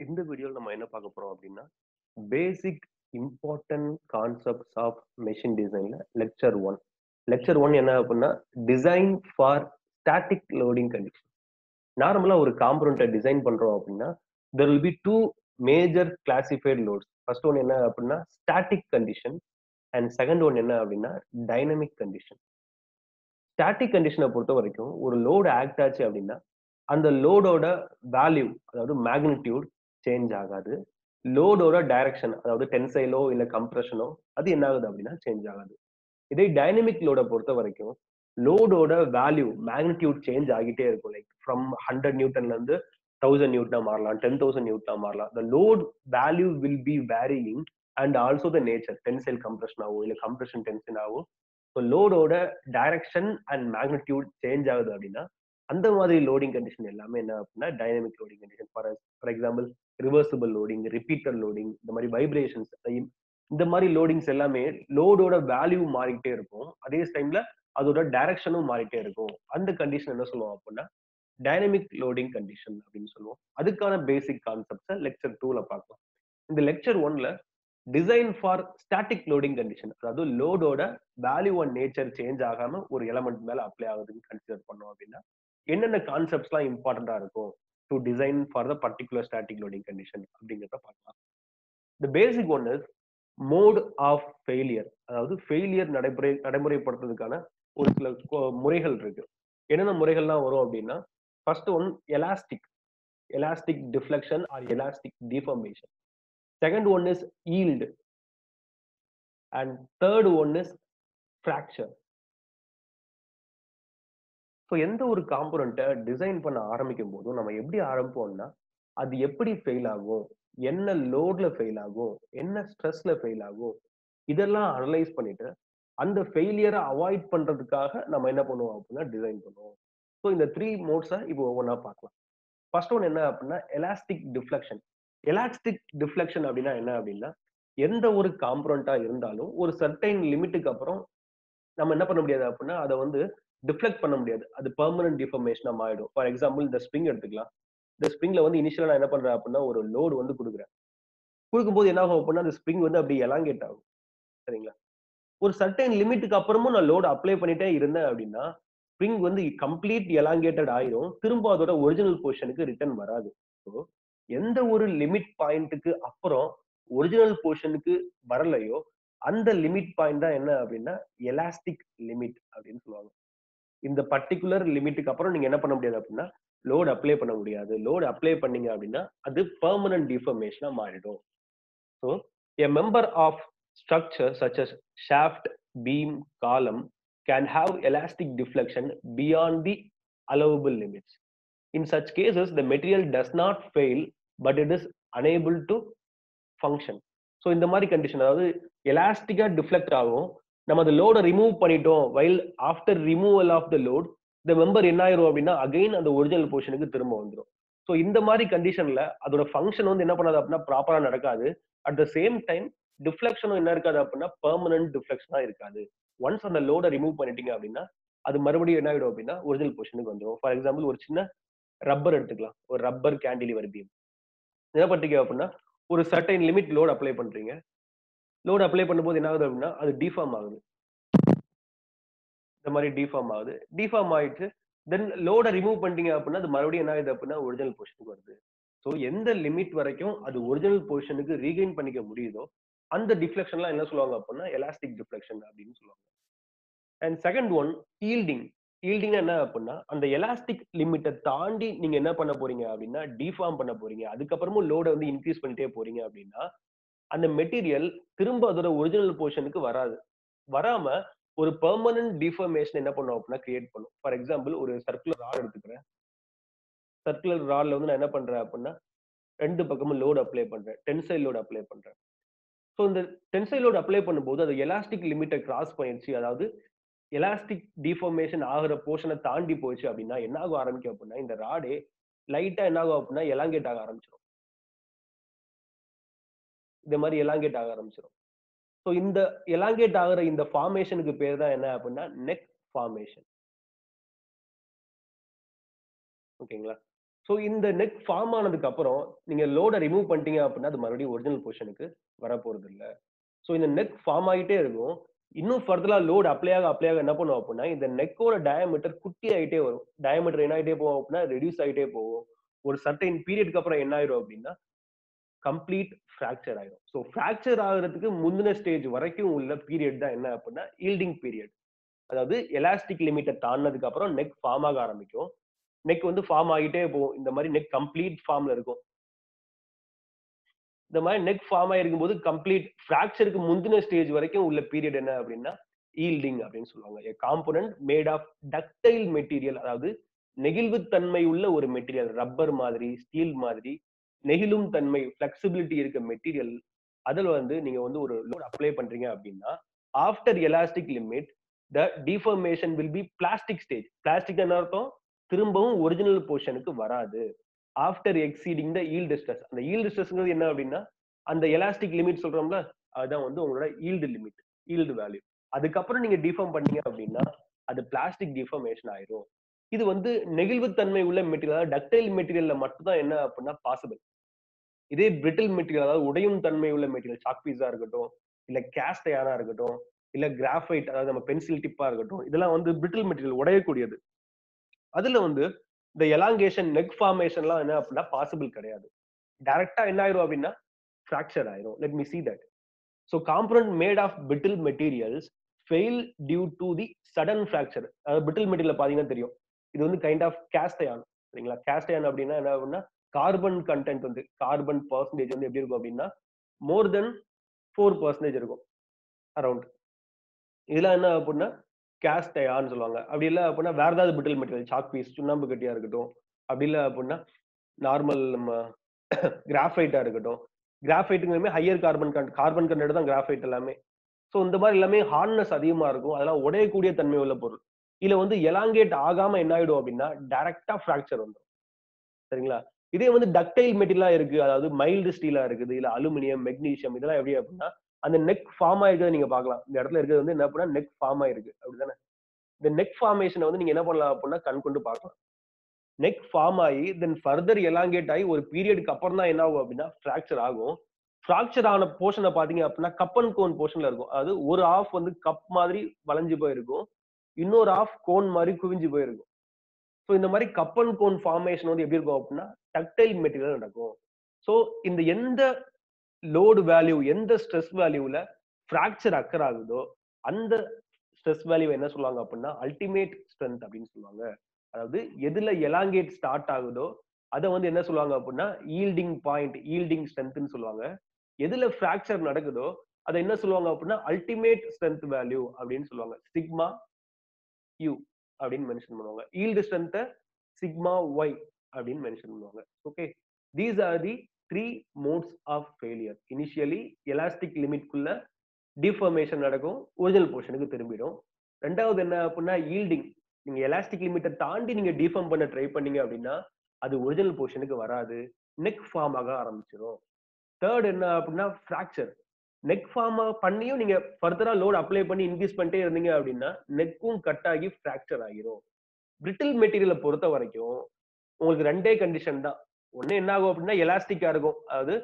இந்த வீடியோல நம்ம என்ன பார்க்க போறோம் அப்படின்னா basic important concepts of machine டிசைன்ல லெக்சர் ஒன் என்ன அப்படின்னா design for static loading condition. நார்மலா ஒரு காம்பனண்ட்டை டிசைன் பண்றோம் அப்படின்னா there will be two major classified loads. First one என்ன அப்படின்னா static condition and second one என்ன அப்படின்னா டைனமிக் கண்டிஷன். ஸ்டாட்டிக் கண்டிஷனை பொறுத்த வரைக்கும் ஒரு லோடு ஆக்ட் ஆச்சு அப்படின்னா அந்த லோடோட வேல்யூ, அதாவது மேக்னிடியூட் சேஞ்ச் ஆகாது. லோடோட டைரக்ஷன், அதாவது டென்சைலோ இல்ல கம்ப்ரஷனோ அது என்ன ஆகுது அப்படின்னா சேஞ்ச் ஆகாது. இதே டைனமிக் லோட பொறுத்த வரைக்கும் லோடோட வேல்யூ மேக்னிடியூட் சேஞ்ச் ஆகிட்டே இருக்கும். லைக் ஃப்ரம் 100 நியூட்டன்ல இருந்து 1000 நியூட்டனா மாறலாம், 10,000 நியூட்டனா மாறலாம். The load value will be varying and also the nature tensile compression ஆகும் இல்ல கம்ப்ரஷன் டென்ஷன் ஆகும். ஸோ லோடோட டைரக்ஷன் அண்ட் மேக்னிடியூட் சேஞ்ச் ஆகுது அப்படின்னா அந்த மாதிரி லோடிங் கண்டிஷன் எல்லாமே என்ன அப்படின்னா dynamic loading condition. For example reversible loading, repeated loading, இந்த மாதிரி வைப்ரேஷன்ஸ், இந்த மாதிரி லோடிங்ஸ் எல்லாமே லோடோட வேல்யூ மாறிக்கிட்டே இருக்கும். அதே டைம்ல அதோட டைரக்ஷனும் மாறிட்டே இருக்கும். அந்த கண்டிஷன் என்ன சொல்லுவோம் அப்படின்னா டைனமிக் லோடிங் கண்டிஷன் அப்படின்னு சொல்லுவோம். அதுக்கான பேசிக் கான்செப்ட்ஸை லெக்சர் 2ல பார்க்கலாம். இந்த லெக்சர் 1ல design for static loading condition, அதாவது லோடோட வேல்யூ அண்ட் நேச்சர் சேஞ்ச் ஆகாம ஒரு எலமெண்ட் மேல அப்ளை ஆகுதுன்னு கன்சிடர் பண்ணோம் அப்படின்னா என்னென்ன கான்செப்ட்ஸ்லாம் இம்பார்ட்டண்டா இருக்கும் to design for the particular static loading condition அப்படிங்கிறத பார்க்கலாம். The basic one is mode of failure, அதாவது ஃபெயிலியர் நடைமுறைப்படுத்துறதுக்கான ஒரு சில முறைகள் இருக்கு. என்னென்ன முறைகள்லாம் வரும் அப்படின்னா first one elastic deflection or elastic deformation. Second one is yield and third one is fracture. So எந்த ஒரு காம்போனண்ட்டை டிசைன் பண்ண ஆரம்பிக்கும் போதும் நம்ம எப்படி ஆரம்பிப்போம்னா அது எப்படி ஃபெயில் ஆகும், என்ன லோட்ல ஃபெயில் ஆகும், என்ன ஸ்ட்ரெஸ்ல ஃபெயில் ஆகும், இதெல்லாம் அனலைஸ் பண்ணிட்டு அந்த ஃபெயிலியரை அவாய்ட் பண்றதுக்காக நம்ம என்ன பண்ணுவோம் அப்படின்னா டிசைன் பண்ணுவோம். ஸோ இந்த த்ரீ மோட்ஸை இப்போ ஒவ்வொன்றா பார்க்கலாம். ஃபர்ஸ்ட் ஒன் என்ன அப்படின்னா எலாஸ்டிக் டிஃப்ளெக்ஷன். எலாஸ்டிக் டிஃப்ளெக்ஷன் அப்படின்னா என்ன அப்படின்னா எந்த ஒரு காம்போனண்டா இருந்தாலும் ஒரு சர்டைன் லிமிட்டுக்கு அப்புறம் நம்ம என்ன பண்ண முடியாது அப்படின்னா அதை வந்து டிஃப்ளெக்ட் பண்ண முடியாது. அது பெர்மனன்ட் டிஃபர்மேஷனா மாறிடும். ஃபார் எக்ஸாம்பிள் இந்த ஸ்ப்ரிங் எடுத்துக்கலாம். இந்த ஸ்ப்ரிங்ல வந்து இனிஷியலா நான் என்ன பண்றேன் அப்படின்னா ஒரு லோடு வந்து கொடுக்குறேன். கொடுக்கும்போது என்ன ஆகும் அப்படின்னா அந்த ஸ்ப்ரிங் வந்து அப்படி எலாங்கேட் ஆகும். சரிங்களா? ஒரு சர்டைன் லிமிட்டுக்கு அப்புறமும் நான் லோடு அப்ளை பண்ணிட்டே இருந்தேன் அப்படின்னா ஸ்ப்ரிங் வந்து கம்ப்ளீட் எலாங்கேட்டட் ஆயிரும். திரும்ப அதோட ஒரிஜினல் பொசிஷனுக்கு ரிட்டர்ன் வராது. ஸோ எந்த ஒரு லிமிட் பாயிண்ட்டுக்கு அப்புறம் ஒரிஜினல் பொசிஷனுக்கு வரலையோ அந்த லிமிட் பாயிண்ட் தான் என்ன அப்படின்னா எலாஸ்டிக் லிமிட் அப்படின்னு சொல்லுவாங்க. இந்த பர்டிகுலர் லிமிட்டுக்கு அப்புறம் நீங்க என்ன பண்ண முடியாது அப்படின்னா லோட் அப்ளை பண்ண முடியாது. லோட் அப்ளை பண்ணீங்க அப்படின்னா அது பெர்மனன்ட் டிஃபர்மேஷனா மாறிடும். So a member of structure such as shaft, beam, column can have elastic deflection beyond the allowable limits. In such cases, the material does not fail, but it is unable to function. So இந்த மாதிரி condition, அதாவது எலாஸ்டிக்கா deflect ஆகும். நம்ம அந்த லோடை remove பண்ணிட்டோம். While after removal of the load இந்த member என்ன ஆயிரும் அப்படின்னா அகைன் அந்த ஒரிஜினல் பொசிஷனுக்கு திரும்ப வந்துடும். ஸோ இந்த மாதிரி கண்டிஷன்ல அதோட ஃபங்க்ஷன் வந்து என்ன பண்ணாது அப்படின்னா ப்ராப்பரா நடக்காது. அட் த சேம் டைம் டிஃப்ளெக்ஷனும் என்ன இருக்காது அப்படின்னா பெர்மனன்ட் டிஃப்ளெக்ஷனா இருக்காது. ஒன்ஸ் அந்த லோடை ரிமூவ் பண்ணிட்டீங்க அப்படின்னா அது மறுபடியும் என்ன ஆயிடும் அப்படின்னா ஒரிஜினல் பொசிஷனுக்கு வந்துடும். ஃபார் எக்ஸாம்பிள் ஒரு சின்ன ரப்பர் எடுத்துக்கலாம். ஒரு ரப்பர் கேண்டிலிவர் பீம் என்ன பண்றீங்க அப்படின்னா ஒரு சர்டைன் லிமிட் லோட் அப்ளை பண்றீங்க. லோட் அப்ளை பண்ணும்போது என்ன ஆகுது அப்படின்னா அது டிஃபார்ம் ஆகுது. இந்த மாதிரி டிஃபார்ம் ஆகுது. டிஃபார்ம் ஆயிட்டு தென் லோட ரிமூவ் பண்ணிட்டீங்க அப்படின்னா அது மறுபடியும் என்ன ஆகுது அப்படின்னா ஒரிஜினல் பொசிஷனுக்கு வருது. ஸோ எந்த லிமிட் வரைக்கும் அது ஒரிஜினல் பொசிஷனுக்கு ரீகெயின் பண்ணிக்க முடியுதோ அந்த டிஃப்ளெக்ஷன்லாம் என்ன சொல்லுவாங்க அப்படின்னா எலாஸ்டிக் டிஃப்ளெக்ஷன் அப்படின்னு சொல்லுவாங்க. And second one yielding. Yielding என்ன அப்படின்னா அந்த எலாஸ்டிக் லிமிட்டை தாண்டி நீங்க என்ன பண்ண போறீங்க அப்படின்னா டிஃபார்ம் பண்ண போறீங்க. அதுக்கப்புறமும் லோட வந்து இன்க்ரீஸ் பண்ணிட்டே போறீங்க அப்படின்னா அந்த மெட்டீரியல் திரும்ப அதோட ஒரிஜினல் பொசிஷனுக்கு வராது. வராம ஒரு பெர்மனன்ட் டிஃபர்மேஷன் என்ன பண்ணும் அப்படின்னா கிரியேட் பண்ணும். ஃபார் எக்ஸாம்பிள் ஒரு சர்க்குலர் ராட் எடுத்துக்கிறேன். சர்க்குலர் ராட்ல வந்து நான் என்ன பண்றேன் அப்படின்னா ரெண்டு பக்கமும் லோடு அப்ளை பண்றேன். டென்சைல் லோடு அப்ளை பண்றேன். ஸோ இந்த டென்சைல் லோடு அப்ளை பண்ணும்போது அது எலாஸ்டிக் லிமிட்டை கிராஸ் பண்ணிடுச்சு. அதாவது எலாஸ்டிக் டிஃபர்மேஷன் ஆகிற போர்ஷனை தாண்டி போயிடுச்சு அப்படின்னா என்ன ஆகும் ஆரம்பிக்கும் அப்படின்னா இந்த ராடே லைட்டா என்ன ஆகும் அப்படின்னா எலாங்கேட் ஆக ஆரம்பிச்சிடும். இந்த மாதிரி எலாங்கேட் ஆக ஆரம்பிச்சிடும். ஸோ இந்த எலாங்கேட் ஆகிற இந்த ஃபார்மேஷனுக்கு பேர் தான் என்ன அப்படின்னா நெக் ஃபார்மேஷன். ஓகேங்களா? சோ இந்த நெக் ஃபார்ம் ஆனதுக்கு அப்புறம் நீங்க லோட ரிமூவ் பண்ணிட்டீங்க அப்படின்னா, அது மறுபடியும் ஒரிஜினல் பொசிஷனுக்கு வரப்போறது இல்ல. சோ இந்த நெக் ஃபார்ம் ஆயிட்டே இருக்கும். இன்னும் ஃபர்தரா லோட் அப்ளை ஆக என்ன பண்ணும் அப்படின்னா, இந்த நெக்கோட டயாமீட்டர் குட்டி ஆயிட்டே வரும். டயாமீட்டர் என்ன ஆயிட்டே போகும் அப்படின்னா, ரெடியூஸ் ஆயிட்டே போகும். ஒரு சர்டைன் பீரியட்க்கு அப்புறம் என்ன ஆயிரும் அப்படின்னா, கம்ப்ளீட் ஃப்ராக்சர் ஆயிரும். சோ ஃப்ராக்சர் ஆகுறதுக்கு முந்தின ஸ்டேஜ் வரைக்கும் உள்ள பீரியட் தான் என்ன அப்படின்னா, யீல்டிங் பீரியட். அதாவது எலாஸ்டிக் லிமிட்ட தாண்டுனதுக்கு அப்புறம் நெக் ஃபார்ம் ஆக ஆரம்பிக்கும். நெக் வந்து ஃபார்ம் ஆகிட்டே போகும். இந்த மாரி நெக் கம்ப்ளீட் ஃபார்ம்ல இருக்கும். இந்த மாரி நெக் ஃபார்ம் ஆயிருக்கும்போது கம்ப்ளீட் ஃப்ராக்சர்க்கு முந்தின ஸ்டேஜ் வரைக்கும் உள்ள பீரியட் என்ன அப்படின்னா, யீல்டிங் அப்படின்னு சொல்லுவாங்க. A component made of ductile material, அதாவது நெகிழ்வுத்தன்மை உள்ள ஒரு மெட்டீரியல். ரப்பர் மாதிரி, ஸ்டீல் மாதிரி நெகிழும் தன்மை, பிளெக்சிபிலிட்டி இருக்க மெட்டீரியல். அதுல வந்து நீங்க வந்து ஒரு லோட் அப்ளை பண்றீங்க அப்படின்னா, after elastic limit the deformation will be plastic stage. Plastic என்ன அர்த்தம்? திரும்பவும் ஒரிஜினல் பொசிஷனுக்கு வராது. After exceeding the yield stress. அந்த யீல்டு ஸ்ட்ரெஸ்ங்கிறது என்ன அப்படின்னா, அந்த எலாஸ்டிக் லிமிட் சொல்றோம்ல, அதுதான் வந்து உங்களோட யீல்டு லிமிட், யீல்டு வேல்யூ. அதுக்கப்புறம் நீங்க டிஃபார்ம் பண்ணீங்க அப்படின்னா, அது பிளாஸ்டிக் டிஃபார்மேஷன் ஆயிரும். இது வந்து நெகிழ்வுத்தன்மை உள்ள மெட்டீரியல், அதாவது டக்டைல் மெட்டீரியல்ல மட்டும் தான் என்ன அப்படின்னா பாசிபிள். இதே பிரிட்டில் மெட்டீரியல், அதாவது உடையும் தன்மை உள்ள மெட்டீரியல், சாக் பீஸா இருக்கட்டும், இல்ல கேஸ்ட் அயர்னா இருக்கட்டும், இல்ல கிராஃபைட், அதாவது நம்ம பென்சில் டிப்பா இருக்கட்டும், இதெல்லாம் வந்து பிரிட்டில் மெட்டீரியல், உடையக்கூடியது. அதுல வந்து இந்த எலாங்கேஷன், நெக் ஃபார்மேஷன்லாம் என்ன அப்படின்னா பாசிபிள் கிடையாது. டைரக்ட்டா என்ன ஆயிரும் அப்படின்னா, ஃப்ராக்சர் ஆயிரும். Let me see that. So component made of brittle materials fail due to the sudden fracture. அதாவது brittle material பாத்தீங்கன்னா தெரியும். இது வந்து கைண்ட் ஆஃப் கேஸ்ட் அயான். சரிங்களா? கேஸ்ட் அயான் அப்படின்னா என்ன ஆகும்னா, கார்பன் கன்டென்ட் வந்து கார்பன் பெர்சன்டேஜ் வந்து எப்படி இருக்கும் அப்படின்னா, மோர் தென் 4% இருக்கும் அரவுண்ட். இதெல்லாம் என்ன அப்படின்னா, கேஸ்ட் அயான்னு சொல்லுவாங்க. அப்படி இல்ல அப்படின்னா வேற ஏதாவது பிரிட்டில் மெட்டீரியல், சாக் பீஸ், சுண்ணாம்பு கட்டியா இருக்கட்டும். அப்படி இல்ல அப்படின்னா, நார்மல் நம்ம கிராஃபைட்டா இருக்கட்டும். கிராஃபைட்டுங்குமே ஹையர் கார்பன் கன்டென்ட் தான் கிராஃபைட் எல்லாமே. சோ இந்த மாரி எல்லாமே ஹார்ட்னஸ் அதிகமா இருக்கும். அதெல்லாம் உடையக்கூடிய தன்மை உள்ள பொருள். இதுல வந்து எலாங்கேட் ஆகாம என்ன ஆயிடும் அப்டின்னா, டைரக்ட்டா ஃப்ராக்சர் வந்துரும். சரிங்களா? இதே வந்து டக்டைல் மெட்டீரியலா இருக்கு. அதாவது மைல்டு ஸ்டீலா இருக்குது. இல்ல அலுமினியம், மெக்னீசியம் இதெல்லாம் எப்படி அப்டின்னா, அந்த நெக் ஃபார்ம் ஆயிருக்கிறத நீங்க பார்க்கலாம். இந்த இடத்துல இருக்கிறது வந்து என்ன அப்டின்னா, நெக் ஃபார்ம் ஆயிருக்கு. அப்படிதானே? இந்த நெக் ஃபார்மேஷன வந்து நீங்க என்ன பண்ணலாம் அப்டின்னா, கண் கொண்டு பார்க்கலாம். நெக் ஃபார்ம் ஆயி, தென் ஃபர்தர் எலாங்கேட் ஆயி ஒரு பீரியட்க்கு அப்புறம் தான் என்ன ஆகும் அப்டின்னா, ஃப்ராக்சர் ஆகும். ஃப்ராக்சர் ஆன போர்ஷன பார்த்தீங்க அப்டின்னா, கப் அண்ட் கோன் போர்ஷன்ல இருக்கும். அதாவது ஒரு ஹால்ஃப் வந்து கப் மாதிரி வளைஞ்சு போயிருக்கும். இன்னொரு ஹால்ஃப் கோன் மாரி குவிஞ்சு போயிருக்கும். சோ இந்த மாரி கப் அண்ட் கோன் ஃபார்மேஷன் வந்து எப்படி இருக்கும் அப்டின்னா, டக்டைல் மெட்டீரியல்ல நடக்கும். சோ இந்த எந்த லோட் வேல்யூ, எந்த ஸ்ட்ரெஸ் வேல்யூல ஃப்ராக்சர் அக்கர் ஆகுதோ, அந்த ஸ்ட்ரெஸ் வேல்யூ என்ன சொல்லுவாங்க அப்டின்னா, அல்டிமேட் ஸ்ட்ரென்த் அப்டின்னு சொல்லுவாங்க. அதாவது எதுல எலாங்கேட் ஸ்டார்ட் ஆகுதோ, அத வந்து என்ன சொல்லுவாங்க அப்டின்னா, யீல்டிங் பாயிண்ட், யீல்டிங் ஸ்ட்ரென்த்ன்னு சொல்லுவாங்க. எதுல ஃப்ராக்சர் நடக்குதோ, அத என்ன சொல்லுவாங்க அப்டின்னா, அல்டிமேட் ஸ்ட்ரென்த் வேல்யூ அப்டின்னு சொல்லுவாங்க. சிக்மா யு அப்படின்னு மென்ஷன் பண்ணுவாங்க. யீல்டு ஸ்ட்ரென்த்த சிக்மா ஒய் அப்படின்னு மென்ஷன் பண்ணுவாங்க. Okay. These are the 3 modes of failure. Initially elastic லிமிட்குள்ள டிஃபார்மேஷன் நடக்கும். ஒரிஜினல் போர்ஷனுக்கு திரும்பிடும். 2வது என்ன அப்படின்னா யீல்டிங். நீங்க எலாஸ்டிக் லிமிட்ட தாண்டி நீங்க டிஃபார்ம் பண்ண ட்ரை பண்ணீங்க அப்படின்னா, அது ஒரிஜினல் போர்ஷனுக்கு வராது. நெக் ஃபார்ம் ஆக ஆரம்பிச்சிரும். 3 என்ன அப்படின்னா ஃப்ராக்சர். நெக் ஃபார்ம் பண்ணியும் நீங்க ஃபர்தரா லோட் அப்ளை பண்ணி இன்கிரீஸ் பண்ணிட்டே இருந்தீங்க அப்படின்னா, நெக்கும் கட் ஆகி ஃப்ராக்சர் ஆகிரும். பிரிட்டில் மெட்டீரியல பொறுத்த வரைக்கும், உங்களுக்கு 2டே கண்டிஷன் தான். ஒண்ணு என்ன ஆகும் அப்படின்னா, எலாஸ்டிக்கா இருக்கும். அதாவது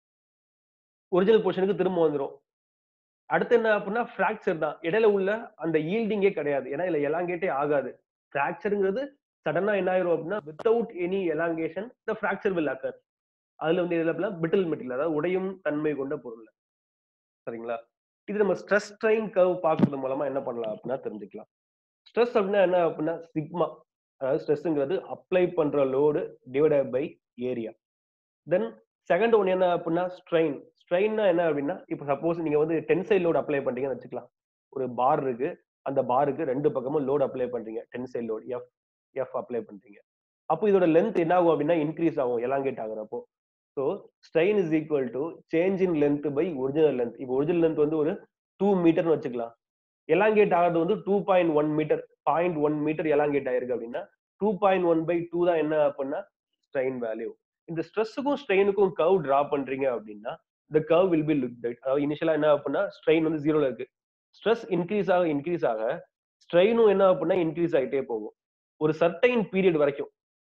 ஒரிஜினல் பொசிஷனுக்கு திரும்ப வந்துரும். அடுத்து என்ன அப்படின்னா, ஃப்ராக்சர் தான். இடையில உள்ள அந்த யீல்டிங்கே கிடையாது. ஏன்னா, இதுல எலாங்கேட்டே ஆகாது. ஃப்ராக்சர்ங்கிறது சடனா என்ன ஆயிரும் அப்படின்னா, without any elongation the fracture will occur. அதுல வந்து எதுல அப்படின்னா, பிரிட்டில் மெட்டீரியல் அதாவது உடையும் தன்மை கொண்ட பொருள். சரிங்களா? இது நம்ம ஸ்ட்ரெஸ் ஸ்ட்ரெயின் கர்வ் பார்க்கறது மூலமா என்ன பண்ணலாம் அப்படின்னா தெரிஞ்சுக்கலாம். ஸ்ட்ரெஸ் அப்படின்னா என்ன அப்படின்னா சிக்மா. அதாவது ஸ்ட்ரெஸ்ங்கிறது அப்ளை பண்ற load divided by area. Then second one என்ன அப்படின்னா ஸ்ட்ரெயின். ஸ்ட்ரெயின்னா என்ன அப்படின்னா இப்ப சப்போஸ் நீங்க வந்து டென்சைல் லோடு அப்ளை பண்றீங்கன்னு வச்சுக்கலாம். ஒரு பார் இருக்கு. அந்த பாருக்கு 2 பக்கமும் லோடு அப்ளை பண்றீங்க. Tensile load F F apply பண்றீங்க. அப்போ இதோட லென்த் என்ன ஆகும் அப்படின்னா இன்கிரீஸ் ஆகும் எலாங்கேட் ஆகுறப்போ. So strain is equal to change in length by original length. இப்போ ஒரிஜினல் லென்த் வந்து ஒரு 2 மீட்டர்னு வச்சுக்கலாம். எலாங்கேட் ஆகிறது வந்து 2.1 மீட்டர். 0.1 மீட்டர் எலாங்கேட் ஆயிருக்கு அப்படின்னா 2.1/2 தான் என்ன அப்படின்னா ஸ்ட்ரெயின் வேல்யூ. இந்த ஸ்ட்ரெஸ்ஸுக்கும் ஸ்ட்ரெயினுக்கும் கர்வ் டிரா பண்றீங்க அப்படின்னா the curve will be looked at. அதாவது இனிஷியலா என்ன அப்படின்னா ஸ்ட்ரெயின் வந்து 0ல இருக்கு. ஸ்ட்ரெஸ் இன்க்ரீஸ் ஆக ஸ்ட்ரெயினும் என்ன அப்படின்னா இன்க்ரீஸ் ஆயிட்டே போகும். ஒரு சர்டைன் பீரியட் வரைக்கும்.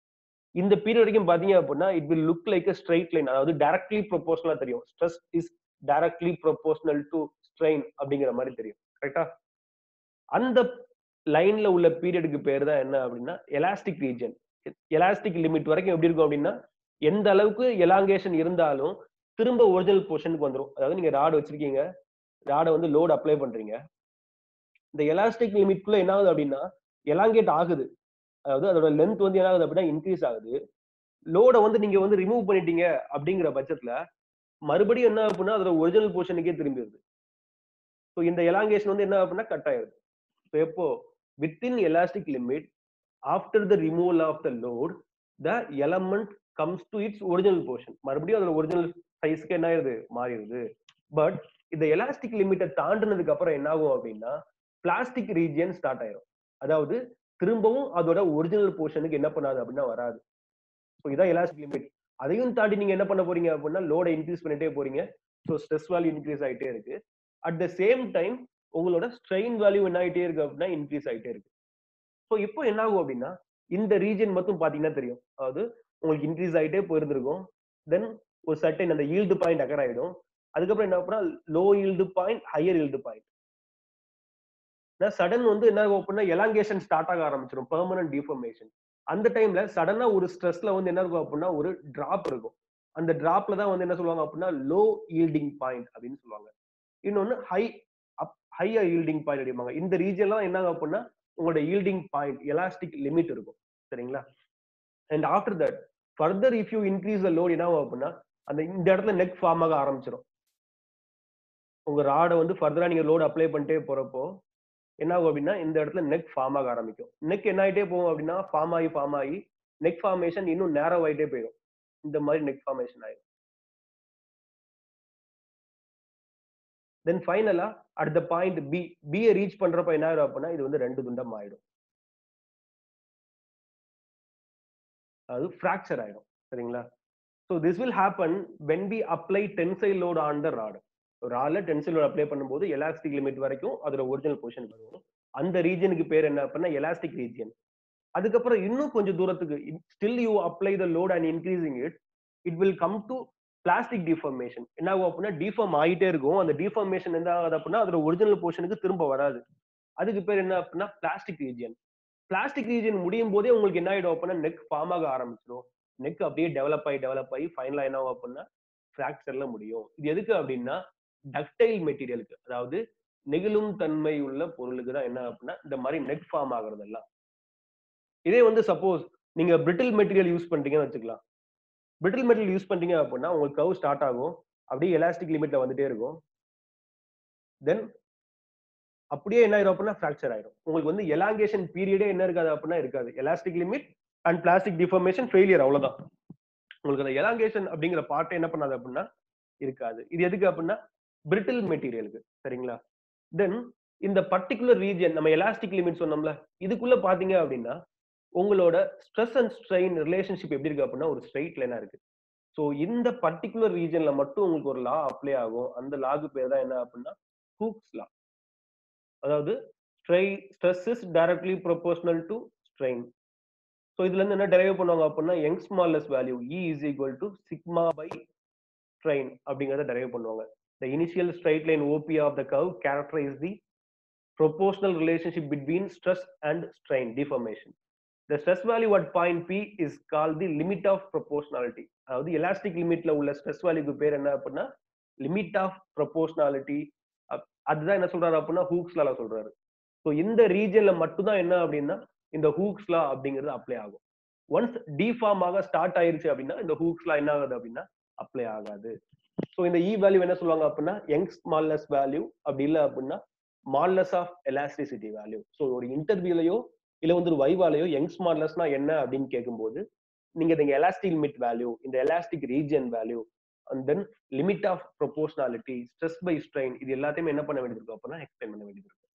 இந்த பீரியட் வரைக்கும் பாத்தீங்க அப்படின்னா it will look like a straight line, அதாவது டைரக்ட்லி ப்ரொபோஷனலா தெரியும். Stress is directly proportional to strain அப்படிங்கிற மாதிரி தெரியும். கரெக்டா? அந்த லைன்ல உள்ள பீரியடுக்கு பேர் தான் என்ன அப்படின்னா எலாஸ்டிக் ரீஜன். எலாஸ்டிக் லிமிட் வரைக்கும் எப்படி இருக்கும் அப்படின்னா எந்த அளவுக்கு எலாங்கேஷன் இருந்தாலும் திரும்ப ஒரிஜினல் பொசிஷனுக்கு வந்துரும். அதாவது நீங்க ராட் வச்சிருக்கீங்க, ராட வந்து லோட் அப்ளை பண்றீங்க. இந்த எலாஸ்டிக் லிமிட்குள்ள என்ன ஆகுது அப்படின்னா எலாங்கேட் ஆகுது. அதாவது அதோட லென்த் வந்து என்ன ஆகுது அப்படின்னா இன்க்ரீஸ் ஆகுது. லோட வந்து நீங்க வந்து ரிமூவ் பண்ணிட்டீங்க அப்படிங்கிற பட்சத்துல மறுபடியும் என்ன அப்படின்னா அதோட ஒரிஜினல் பொசிஷனுக்கே திரும்பிடுது. ஸோ இந்த எலாங்கேஷன் வந்து என்ன அப்படின்னா கட் ஆயிருது. ஸோ எப்போ within elastic limit after the removal of the load the element comes to its original portion. மறுபடியும் அதோட ஒரிஜினல் சைஸ்க்கு என்ன ஆயிருது மாறிடுது. பட் இந்த எலாஸ்டிக் லிமிட்டை தாண்டினதுக்கு அப்புறம் என்ன ஆகும் அப்படின்னா பிளாஸ்டிக் ரீஜியன் ஸ்டார்ட் ஆயிரும். அதாவது திரும்பவும் அதோட ஒரிஜினல் போர்ஷனுக்கு என்ன பண்ணாது அப்படின்னா வராது. ஸோ இதான் எலாஸ்டிக் லிமிட். அதையும் தாண்டி நீங்க என்ன பண்ண போறீங்க அப்படின்னா லோட இன்க்ரீஸ் பண்ணிட்டே போறீங்க. ஸோ ஸ்ட்ரெஸ் வேல்யூ இன்க்ரீஸ் ஆயிட்டே இருக்கு. அட் த சேம் டைம் உங்களோட ஸ்ட்ரெயின் வேல்யூ என்ன ஆயிட்டே இருக்கு அப்படின்னா இன்க்ரீஸ் ஆயிட்டே இருக்கு. ஸோ இப்போ என்ன ஆகும் அப்படின்னா இந்த ரீஜன் மட்டும் பாத்தீங்கன்னா தெரியும். அதாவது உங்களுக்கு இன்க்ரீஸ் ஆயிட்டே போயிருந்திருக்கும். தென் ஒரு சர்டன் அந்த ஈல்டு பாயிண்ட் அக்கர் ஆயிடும். அதுக்கப்புறம் என்ன அப்படின்னா low yield point, higher yield point. Sudden வந்து என்ன ஆகும் அப்படின்னா எலாங்கேஷன் ஸ்டார்ட் ஆக ஆரம்பிச்சிடும், பெர்மனன்ட் டிஃபார்மேஷன். அந்த டைம்ல சடனா ஒரு ஸ்ட்ரெஸ்ல வந்து என்ன இருக்கும் அப்படின்னா ஒரு டிராப் இருக்கும். அந்த டிராப்ல தான் வந்து என்ன சொல்லுவாங்க அப்படின்னா லோ ஈல்டிங் பாயிண்ட் அப்படின்னு சொல்லுவாங்க. இன்னொன்னு ஹையர் ஈல்டிங் பாயிண்ட் அப்படிம்பாங்க. இந்த ரீஜன்லாம் என்ன ஆகும் அப்படின்னா உங்களோட ஈல்டிங் பாயிண்ட் எலாஸ்டிக் லிமிட் இருக்கும். சரிங்களா? And after that further if you increase the load என்ன ஆகும் அப்படின்னா அந்த இந்த இடத்துல நெக் ஃபார்ம் ஆக ஆரம்பிச்சிடும். உங்க ராடை வந்து ஃபர்தரா நீங்க லோட் அப்ளை பண்ணிட்டே போறப்போ என்ன ஆகும் அப்படின்னா இந்த இடத்துல நெக் ஃபார்ம் ஆக ஆரம்பிக்கும். நெக் என்ன ஆயிட்டே போகும் அப்படின்னா ஃபார்ம் ஆகி நெக் ஃபார்மேஷன் இன்னும் நேரோ ஆயிட்டே போயிடும். இந்த மாதிரி நெக் ஃபார்மேஷன் ஆயிடும். தென் ஃபைனலா at the point B reach பண்றப்ப என்ன ஆயிடும் அப்படின்னா இது வந்து ரெண்டு துண்டம் ஆயிடும். அது ஃப்ராக்சர் ஆயிடும். சரிங்களா? So this will happen when we apply tensile load on the rod. ராட்ல டென்சைல் லோட் அப்ளை பண்ணும்போது எலாஸ்டிக் லிமிட் வரைக்கும் அதோட ஒரிஜினல் பொசிஷன் வரும். அந்த ரீஜனுக்கு பேர் என்ன அப்படின்னா எலாஸ்டிக் ரீஜியன். அதுக்கப்புறம் இன்னும் கொஞ்சம் தூரத்துக்கு still you apply the load and increasing it will come to plastic deformation. என்ன ஆகும் அப்படின்னா டிஃபார்ம் ஆகிட்டே இருக்கும். அந்த டிஃபார்மேஷன் என்ன ஆகுது அப்படின்னா அதோட ஒரிஜினல் போர்ஷனுக்கு திரும்ப வராது. அதுக்கு பேர் என்ன அப்படின்னா பிளாஸ்டிக் ரீஜியன். பிளாஸ்டிக் ரீஜியன் முடியும் போதே உங்களுக்கு என்ன ஆயிடும் அப்படின்னா நெக் ஃபார்ம் ஆக ஆரம்பிச்சிடும். நெக் அப்படியே டெவலப் ஆகி ஃபைனலா என்ன ஆகும் அப்படின்னா ஃபிராக்சர்ல முடியும். இது எதுக்கு அப்படின்னா டக்டைல் மெட்டீரியலுக்கு, அதாவது நெகிழும் தன்மை உள்ள பொருளுக்கு தான் என்ன அப்படின்னா இந்த மாதிரி நெக் ஃபார்ம் ஆகுறது எல்லாம். இதே வந்து சப்போஸ் நீங்க பிரிட்டில் மெட்டீரியல் யூஸ் பண்றீங்கன்னு வச்சுக்கலாம். பிரிட்டில் மெட்டீரியல் யூஸ் பண்றீங்க அப்படின்னா உங்களுக்கு கர்வ் ஸ்டார்ட் ஆகும். அப்படியே எலாஸ்டிக் லிமிட்ல வந்துட்டே இருக்கும். தென் அப்படியே என்ன ஆயிரும் அப்படின்னா ஃபிராக்சர் ஆயிடும். உங்களுக்கு வந்து எலாங்கேஷன் பீரியடே என்ன இருக்காது அப்படின்னா இருக்காது. Elastic limit and plastic deformation failure, அவ்வளவுதான். உங்களுக்கு அந்த எலாங்கேஷன் அப்படிங்கிற பார்ட் என்ன பண்ணாது அப்படின்னா இருக்காது. இது எதுக்கு அப்படின்னா பிரிட்டில் மெட்டீரியலுக்கு. சரிங்களா? தென் இந்த பர்டிகுலர் ரீஜன் நம்ம எலாஸ்டிக் லிமிட் சொன்னோம்ல, இதுக்குள்ள பாத்தீங்க அப்படின்னா உங்களோட ஸ்ட்ரெஸ் அண்ட் ஸ்ட்ரெயின் ரிலேஷன்ஷிப் எப்படி இருக்கு அப்படின்னா ஒரு ஸ்ட்ரெயிட் லைனா இருக்கு. சோ இந்த பர்டிகுலர் ரீஜன்ல மட்டும் உங்களுக்கு ஒரு லா அப்ளை ஆகும். அந்த லாக்கு பேர் தான் என்ன அப்படின்னா ஹூக்ஸ் லா. அதாவது stress is directly proportional to strain. So இதுல இருந்து என்ன டெரைவ் பண்ணுவாங்க அப்படின்னா Young's smallest value E is equal to sigma by strain அப்படிங்கறத டெரைவ் பண்ணுவாங்க. The initial straight line OP of the curve characterize the proportional relationship between stress and strain deformation. The stress value at point P is called the limit of proportionality. அதாவது elastic லிமிட்ல உள்ள stress வேல்யூக்கு பேர் என்ன அப்படின்னா limit of proportionality. அதுதான் என்ன சொல்றாரு அப்படின்னா ஹூக்ஸ் லா சொல்றாரு. ஸோ இந்த ரீஜன்ல மட்டும் தான் என்ன அப்படின்னா இந்த ஹூக்ஸ் லா அப்படிங்கிறது அப்ளை ஆகும். ஒன்ஸ் டிஃபார்ம் ஆக ஸ்டார்ட் ஆயிருச்சு அப்படின்னா இந்த ஹூக்ஸ் லா என்ன ஆகுது அப்படின்னா அப்ளை ஆகாது. ஸோ இந்த இ வேல்யூ என்ன சொல்லுவாங்க அப்படின்னா யங்ஸ் ஸ்மாலஸ் வேல்யூ, அப்படி இல்லை அப்படின்னா modulus of elasticity value. So ஒரு இன்டர்வியூலையோ இல்ல வந்து ஒரு வைவாலையோ யங்ஸ் மாடுலஸ்னா என்ன அப்படின்னு கேட்கும்போது நீங்க இந்த எலாஸ்டிக் லிமிட் வேல்யூ, இந்த elastic region value and then limit of proportionality, stress by strain, இது எல்லாத்தையுமே என்ன பண்ண வேண்டியது இருக்கும் அப்படின்னா எக்ஸ்பிளைன் பண்ண வேண்டியது இருக்கும்.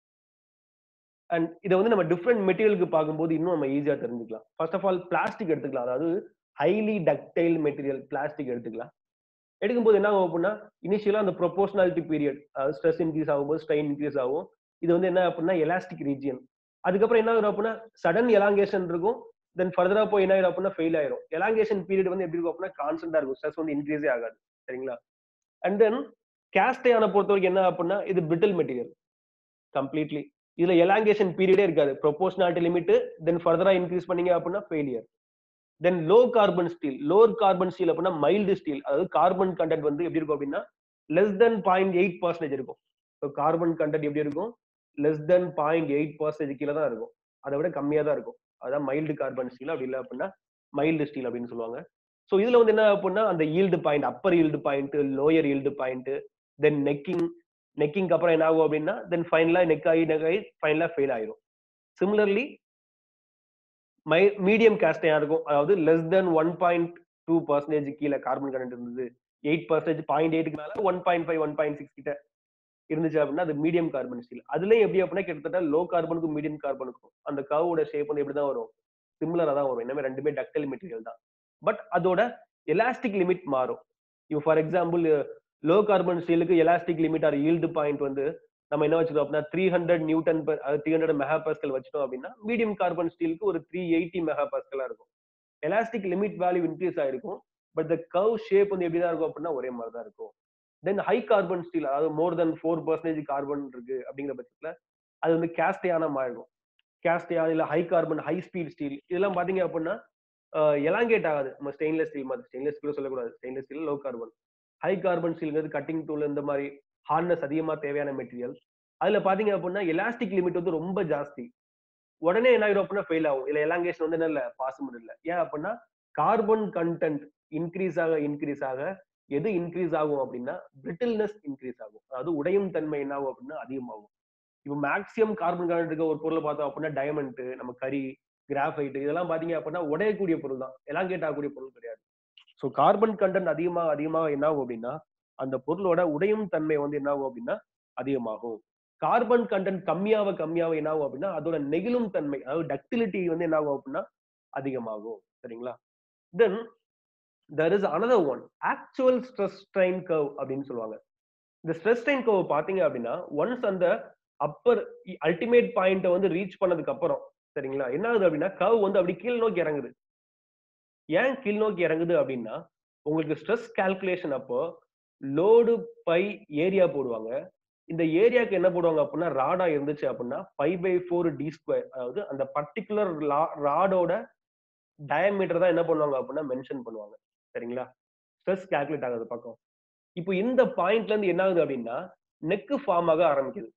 அண்ட் இதை வந்து நம்ம டிஃப்ரெண்ட் மெட்டீரியலுக்கு பார்க்கும்போது இன்னும் நம்ம ஈஸியா தெரிஞ்சுக்கலாம். ஃபர்ஸ்ட் ஆஃப் ஆல் பிளாஸ்டிக் எடுத்துக்கலாம். அதாவது ஹைலி டக்டைல் மெட்டீரியல் பிளாஸ்டிக் எடுத்துக்கலாம். எடுக்கும்போது என்ன ஆகும் அப்படின்னா இனிஷியலா அந்த ப்ரொபோர்ஷனாலிட்டி பீரியட், அதாவது ஸ்ட்ரெஸ் இன்க்ரீஸ் ஆகும்போது ஸ்ட்ரெயின் இன்க்ரீஸ் ஆகும். இது வந்து என்ன அப்படின்னா எலாஸ்டிக் ரீஜியன். அதுக்கப்புறம் என்ன ஆகும் அப்படின்னா சடன் எலாங்கேஷன் இருக்கும். தென் ஃபர்தரா போய் என்ன ஆயிடும் அப்படின்னா ஃபெயில் ஆயிரும். எலாங்கேஷன் பீரியட் வந்து எப்படி இருக்கும் அப்படின்னா கான்ஸ்டன்டா இருக்கும். ஸ்ட்ரெஸ் வந்து இன்க்ரீஸே ஆகாது. சரிங்களா? அண்ட் தென் கேஸ்ட் அயர்னை பொறுத்தவரைக்கும் என்ன அப்படின்னா இது பிரிட்டில் மெட்டீரியல் கம்ப்ளீட்லி. இதுல எலாங்கேஷன் பீரியடே இருக்காது. ப்ரொபோர்ஷனாலிட்டி லிமிட் தென் ஃபர்தரா இன்க்ரீஸ் பண்ணீங்க அப்படின்னா failure. Then low carbon steel. Lower carbon steel அப்படின்னா மைல்டு ஸ்டீல். அதாவது கார்பன் கண்டென்ட் வந்து எப்படி இருக்கும் அப்படின்னா லெஸ் தென் 0.8% இருக்கும். ஸோ கார்பன் கண்டென்ட் எப்படி இருக்கும்? லெஸ் தென் 0.8% கீழே தான் இருக்கும். அதை விட கம்மியா தான் இருக்கும். அதான் மைல்டு கார்பன் ஸ்டீல். அப்படி இல்லை அப்படின்னா மைல்டு ஸ்டீல் அப்படின்னு சொல்லுவாங்க. ஸோ இதுல வந்து என்ன அப்படின்னா அந்த yield point, upper yield point, lower yield point, then நெக்கிங்க்கு அப்புறம் என்ன ஆகும் அப்படின்னா தென் ஃபைனலா நெக் ஆகி ஃபைனலா ஃபெயில் ஆயிரும். சிமிலர்லி மீடியம் கேஸ்டையா இருக்கும். அதாவது லெஸ் தென் 1.2% கீழே கார்பன் கண்டென்ட் இருந்தது. 8% 0.8க்கு மேல 1.5 1.6 கிட்ட இருந்துச்சு அப்படின்னா அது மீடியம் கார்பன் ஸ்டீல். அதுலயும் எப்படி அப்படின்னா கிட்டத்தட்ட லோ கார்பனுக்கும் மீடியம் கார்பனுக்கும் அந்த கர்வோட ஷேப் வந்து எப்படிதான் வரும்? சிமிலரா தான் வரும். என்னமே ரெண்டுமே டக்டைல் மெட்டீரியல் தான். பட் அதோட எலாஸ்டிக் லிமிட் மாறும். இப்போ ஃபார் எக்ஸாம்பிள் லோ கார்பன் ஸ்டீலுக்கு elastic limit or yield point வந்து நம்ம என்ன வச்சுக்கோம் அப்படின்னா 300 நியூட்டன் per அதாவது 300 மெகா பாஸ்கல் வச்சுட்டோம் அப்படின்னா மீடியம் கார்பன் ஸ்டீலுக்கு ஒரு 380 மெகா பாஸ்கலா இருக்கும். எலாஸ்டிக் லிமிட் வேல்யூ இன்க்ரீஸ் ஆயிருக்கும். பட் த கர்வ் ஷேப் வந்து எப்படிதான் இருக்கும் அப்படின்னா ஒரே மாதிரி தான் இருக்கும். தென் ஹை கார்பன் ஸ்டீல் அதாவது மோர் தென் 4% கார்பன் இருக்கு அப்படிங்கிற பட்சத்துல அது வந்து கேஸ்டையான மாறிடும். கேஸ்டையா இல்ல high carbon high speed steel இதெல்லாம் பாத்தீங்க அப்படின்னா எலாங்கேட் ஆகாது. நம்ம ஸ்டெயின்லெஸ் ஸ்டீல் மாதிரி ஸ்டெயின்லெஸ் ஸ்டீல் சொல்லக்கூடாது. Stainless steel low carbon. High carbon ஸ்டீல்ங்கிறது கட்டிங் டூல் இந்த மாதிரி ஹார்ட்னஸ் அதிகமா தேவையான மெட்டீரியல். அதுல பாத்தீங்க அப்படின்னா எலாஸ்டிக் லிமிட் வந்து ரொம்ப ஜாஸ்தி. உடனே என்ன ஆயிடும் அப்படின்னா ஃபெயில் ஆகும். இல்ல எலாங்கேஷன் வந்து என்ன இல்ல பாசிபிள் இல்ல. ஏன் அப்படின்னா கார்பன் கண்டென்ட் இன்க்ரீஸ் ஆக எது இன்க்ரீஸ் ஆகும் அப்படின்னா பிரிட்டில்னஸ் இன்க்ரீஸ் ஆகும். அதாவது உடையும் தன்மை என்ன ஆகும் அப்படின்னா அதிகமாகும். இப்போ மேக்ஸிமம் கார்பன் கண்டென்ட் இருக்க ஒரு பொருளை பார்த்தோம் அப்படின்னா டைமண்ட், நம்ம கரி, கிராஃபைட் இதெல்லாம் பாத்தீங்க அப்படின்னா உடையக்கூடிய பொருள் தான். எலாங்கேட் ஆகக்கூடிய பொருள் கிடையாது. ஸோ கார்பன் கண்டென்ட் அதிகமாக என்ன ஆகும் அப்படின்னா அந்த பொருளோட உடையும் தன்மை வந்து என்ன ஆகும் அப்படின்னா அதிகமாகும். கார்பன் கண்டென்ட் கம்மியாக என்ன ஆகும் அப்படின்னா அதோட நெகிழும் தன்மை அதாவது டக்டிலிட்டி வந்து என்ன ஆகும் அப்படின்னா அதிகமாகும். சரிங்களா? தென் there is another one actual stress strain curve அப்படின்னு சொல்லுவாங்க. இந்த ஸ்ட்ரெஸ் ஸ்ட்ரெயின் கர்வ் பாத்தீங்க அப்படின்னா ஒன்ஸ் அந்த அப்பர் அல்டிமேட் பாயிண்ட் வந்து ரீச் பண்ணதுக்கு அப்புறம் சரிங்களா என்ன ஆகுது அப்படின்னா கர்வ் வந்து அப்படி கீழ் நோக்கி இறங்குது. ஏன் கீழ் நோக்கி இறங்குது அப்படின்னா உங்களுக்கு ஸ்ட்ரெஸ் கால்குலேஷன் அப்போ லோடு பை ஏரியா போடுவாங்க. இந்த ஏரியாக்கு என்ன போடுவாங்க அப்படின்னா ராடா இருந்துச்சு அப்படின்னா 5/4 d². அதாவது அந்த பர்டிகுலர் ராடோட டயமீட்டர் தான் என்ன பண்ணுவாங்க அப்படின்னா மென்ஷன் பண்ணுவாங்க. சரிங்களா? ஸ்ட்ரெஸ் கால்குலேட் ஆகுது பக்கம். இப்போ இந்த பாயிண்ட்ல இருந்து என்ன ஆகுது அப்படின்னா நெக் ஃபார்ம் ஆக ஆரம்பிக்குது.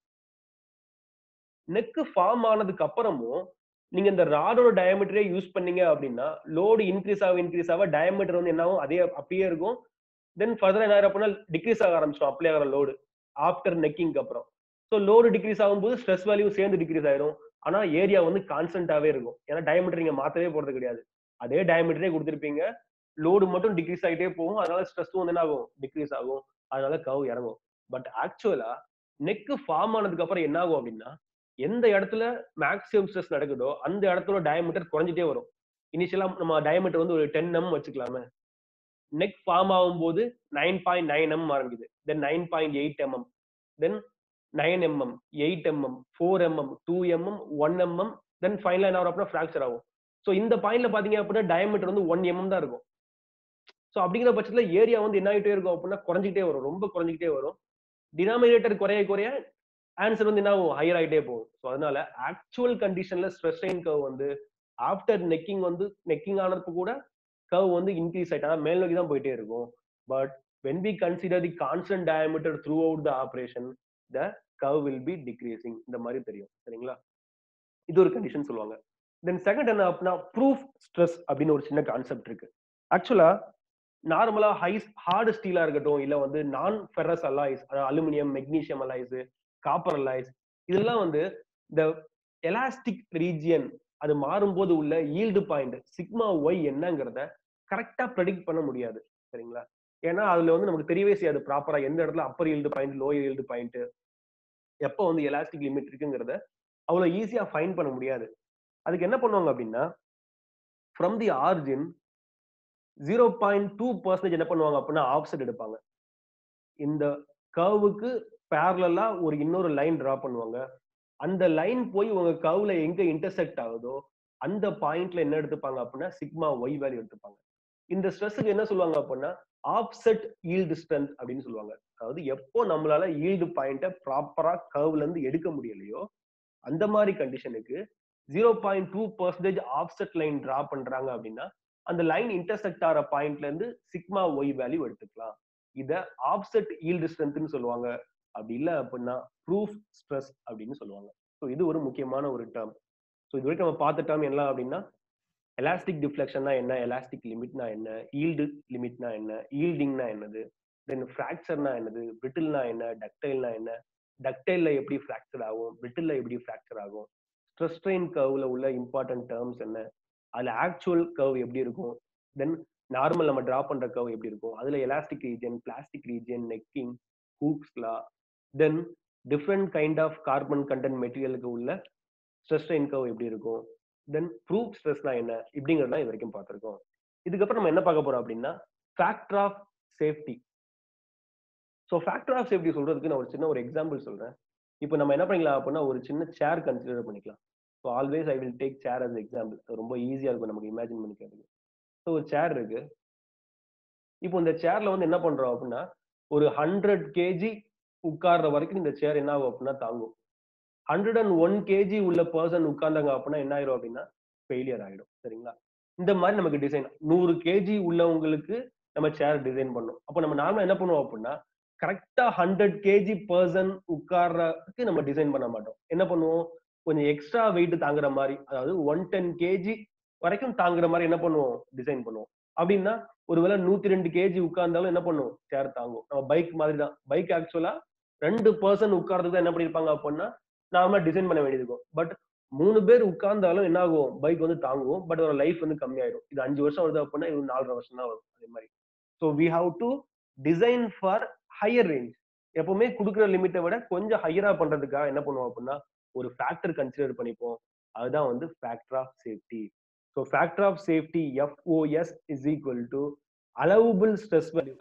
நெக் ஃபார்ம் ஆனதுக்கு அப்புறமும் நீங்க இந்த ராடோட டயமீட்டரே யூஸ் பண்ணீங்க அப்படின்னா லோடு இன்க்ரீஸ் ஆக டயமீட்டர் வந்து என்ன ஆகும் அதே அப்படியே இருக்கும். தென் ஃபர்தரா என்ன ஆகும் அப்படின்னா டிக்ரீஸ் ஆக ஆரம்பிச்சிடும் அப்ளை ஆகிற லோடு ஆஃப்டர் நெக்கிங்க்கு அப்புறம். ஸோ லோடு டிக்ரீஸ் ஆகும்போது ஸ்ட்ரெஸ் வேல்யூ சேர்ந்து டிக்ரீஸ் ஆயிரும். ஆனா ஏரியா வந்து கான்ஸ்டன்டாவே இருக்கும். ஏன்னா டயமீட்டர் நீங்க மாத்தவே போறது கிடையாது. அதே டயமீட்டரே கொடுத்துருப்பீங்க. லோடு மட்டும் டிக்ரீஸ் ஆகிட்டே போகும். அதனால ஸ்ட்ரெஸ் வந்து என்ன ஆகும் டிக்ரீஸ் ஆகும். அதனால கர்வ் இறங்கும். பட் ஆக்சுவலா நெக் ஃபார்ம் ஆனதுக்கு அப்புறம் என்ன ஆகும் அப்படின்னா எந்த இடத்துல மேக்ஸிமம் ஸ்ட்ரெஸ் நடக்குதோ அந்த இடத்துல டயமீட்டர் குறைஞ்சிட்டே வரும். இனிஷியலா நம்ம டயமீட்டர் வந்து ஒரு 10 mm வச்சுக்கலாமே. நெக் ஃபார்ம் ஆகும்போது 9.9 mm ஆரம்பிக்குது. தென் 9.8 mm, தென் 9 mm, 8 mm, 4 mm, 2 mm, 1 mm, தென் ஃபைனலா என்ன ஆகும் அப்படின்னா ஃபிராக்சர் ஆகும். ஸோ இந்த பாயிண்ட்ல பாத்தீங்க அப்படின்னா டயமீட்டர் வந்து 1 mm தான் இருக்கும். ஸோ அப்படிங்கிற பட்சத்துல ஏரியா வந்து என்ன ஆகிட்டே இருக்கும் அப்படின்னா குறைஞ்சிக்கிட்டே வரும். ரொம்ப குறைஞ்சிக்கிட்டே வரும். டினாமினேட்டர் குறைய ஆன்சர் வந்து என்ன ஆகும் ஹையர் ஆகிட்டே போகும். ஸோ அதனால ஆக்சுவல் கண்டிஷன்ல ஸ்ட்ரெஸ் ஸ்ட்ரெயின் கர்வ் வந்து ஆஃப்டர் நெக்கிங் ஆனதுக்கு கூட கர்வ் வந்து இன்க்ரீஸ் ஆயிட்டா மேல் நோக்கி தான் போயிட்டே இருக்கும். But when we consider the constant diameter throughout the operation the curve will be decreasing இந்த மாதிரி தெரியும். சரிங்களா? இது ஒரு கண்டிஷன் சொல்லுவாங்க. தென் செகண்ட் என்ன அப்படின்னா ப்ரூஃப் ஸ்ட்ரெஸ் அப்படின்னு ஒரு சின்ன கான்செப்ட் இருக்கு. ஆக்சுவலா நார்மலா ஹார்டு ஸ்டீலா இருக்கட்டும் இல்ல வந்து non ferrous alloys aluminium, magnesium alloys, copper alloys இதெல்லாம் வந்து இந்த எலாஸ்டிக் ரீஜியன் அது மாறும்போது உள்ள ஈல்டு பாயிண்ட் சிக்மா ஒய் என்னங்கிறத கரெக்டா ப்ரெடிக்ட் பண்ண முடியாது. சரிங்களா? ஏன்னா அதுல வந்து நமக்கு தெரியவே செய்யாது ப்ராப்பரா எந்த இடத்துல upper yield point lower yield point எப்போ வந்து எலாஸ்டிக் லிமிட் இருக்குங்கிறத அவ்வளவு ஈஸியா ஃபைண்ட் பண்ண முடியாது. அதுக்கு என்ன பண்ணுவாங்க அப்படின்னா ஃப்ரம் தி ஆரிஜின் 0.2% என்ன பண்ணுவாங்க அப்படின்னா ஆஃப்செட் எடுப்பாங்க. இந்த கர்வுக்கு பேரலா ஒரு இன்னொரு லைன் டிரா பண்ணுவாங்க. அந்த லைன் போய் உங்க கர்வ்ல எங்க இன்டர்செக்ட் ஆகுதோ அந்த பாயிண்ட்ல என்ன எடுத்துப்பாங்க அப்படின்னா சிக்மா ஒய் வேல்யூ எடுத்துப்பாங்க. இந்த ஸ்ட்ரெஸ்ஸுக்கு என்ன சொல்லுவாங்க அப்படின்னா ஆப்செட் ஈல்டு ஸ்ட்ரென்த் அப்படின்னு சொல்லுவாங்க. அதாவது எப்போ நம்மளால ஈல்டு பாயிண்ட ப்ராப்பரா கர்வ்ல இருந்து எடுக்க முடியலையோ அந்த மாதிரி கண்டிஷனுக்கு 0.2% ஆப்செட் லைன் டிரா பண்றாங்க அப்படின்னா அந்த லைன் இன்டர்செக்ட் ஆகிற பாயிண்ட்ல இருந்து சிக்மா ஒய் வேல்யூ எடுத்துக்கலாம். இத ஆப்செட் ஈல்டு ஸ்ட்ரென்த்னு சொல்லுவாங்க. அப்படி இல்ல அப்படின்னா ப்ரூஃப் ஸ்ட்ரெஸ் அப்படின்னு சொல்லுவாங்க. ஸோ இது ஒரு முக்கியமான ஒரு டேர்ம். ஸோ இது வரைக்கும் நம்ம பார்த்த டேர்ம் என்ன அப்படின்னா எலாஸ்டிக் டிஃப்ளெக்ஷன்னா என்ன, எலாஸ்டிக் லிமிட்னா என்ன, ஈல்டு லிமிட்னா என்ன, ஈல்டிங்னா என்னது, தென் ஃபிராக்சர்னா என்னது, பிரிட்டில்னா என்ன, டக்டைல்னா என்ன, டக்டைல்ல எப்படி ஃபிராக்சர் ஆகும், பிரிட்டில்ல எப்படி ஃபிராக்சர் ஆகும், ஸ்ட்ரெஸ் ஸ்ட்ரெயின் கர்வ்ல உள்ள இம்பார்ட்டன்ட் டேர்ம்ஸ் என்ன, அதுல ஆக்சுவல் கர்வ் எப்படி இருக்கும், தென் நார்மல் நம்ம டிரா பண்ற கர்வ் எப்படி இருக்கும், அதுல elastic region, plastic region, necking, Hooke's law, then different kind of carbon content மெட்டீரியலுக்கு உள்ள ஸ்ட்ரெஸ் ஸ்ட்ரெயின் கர்வ் எப்படி இருக்கும், தென் ப்ரூஃப் ஸ்ட்ரெஸ்னா என்ன, இப்படிங்கிறதுலாம் இது வரைக்கும் பார்த்திருக்கோம். இதுக்கப்புறம் நம்ம என்ன பார்க்க போறோம் அப்படின்னா factor of safety. So factor of safety சொல்றதுக்கு நான் ஒரு சின்ன ஒரு எக்ஸாம்பிள் சொல்றேன். இப்போ நம்ம என்ன பண்ணிக்கலாம் அப்படின்னா ஒரு சின்ன சேர் கன்சிடர் பண்ணிக்கலாம். So always I will take chair as example. ரொம்ப ஈஸியா இருக்கும் நமக்கு இமேஜின் பண்ணிக்கிறதுக்கு. ஸோ ஒரு சேர் இருக்கு. இப்போ இந்த சேர்ல வந்து என்ன பண்றோம் அப்படின்னா ஒரு 100 கேஜி உட்கார்ற வரைக்கும் இந்த சேர் என்ன ஆகும் அப்படின்னா தாங்கும். 101 கேஜி உள்ள பர்சன் உட்கார்ந்தாங்க அப்படின்னா என்ன ஆயிரும் அப்படின்னா ஃபெயிலியர் ஆயிடும். சரிங்களா? இந்த மாதிரி நமக்கு டிசைன் 100 கேஜி உள்ளவங்களுக்கு நம்ம சேர் டிசைன் பண்ணோம். அப்ப நம்ம நார்மலா என்ன பண்ணுவோம் அப்படின்னா கரெக்டா 100 கேஜி பர்சன் உட்கார்றதுக்கு நம்ம டிசைன் பண்ண மாட்டோம். என்ன பண்ணுவோம் கொஞ்சம் எக்ஸ்ட்ரா வெயிட் தாங்குற மாதிரி, அதாவது 110 கேஜி வரைக்கும் தாங்குற மாதிரி என்ன பண்ணுவோம் டிசைன் பண்ணுவோம். அப்படின்னா ஒருவேளை 102 கேஜி உட்கார்ந்தாலும் என்ன பண்ணும் சேர் தாங்கும். நம்ம பைக் மாதிரி தான். பைக் ஆக்சுவலா 2 பர்சன் உட்கார்றதுக்கு தான் என்ன பண்ணிருப்பாங்க அப்படின்னா நார்மலா டிசைன் பண்ண வேண்டியது இருக்கும். பட் 3 பேர் உட்கார்ந்தாலும் என்ன ஆகும் பைக் வந்து தாங்கும். பட் ஒரு லைஃப் வந்து கம்மியாயிடும். இது 5 வருஷம் வருது அப்படின்னா இது 4.5 வருஷம் தான் வரும். அதே மாதிரி so we have to design for higher range. எப்பவுமே கொடுக்குற லிமிட்டை விட கொஞ்சம் ஹையரா பண்றதுக்காக என்ன பண்ணுவோம் அப்படின்னா ஒரு ஃபேக்டர் கன்சிடர் பண்ணிப்போம். அதுதான் வந்து factor of safety. So factor of safety FOS is equal to allowable stress value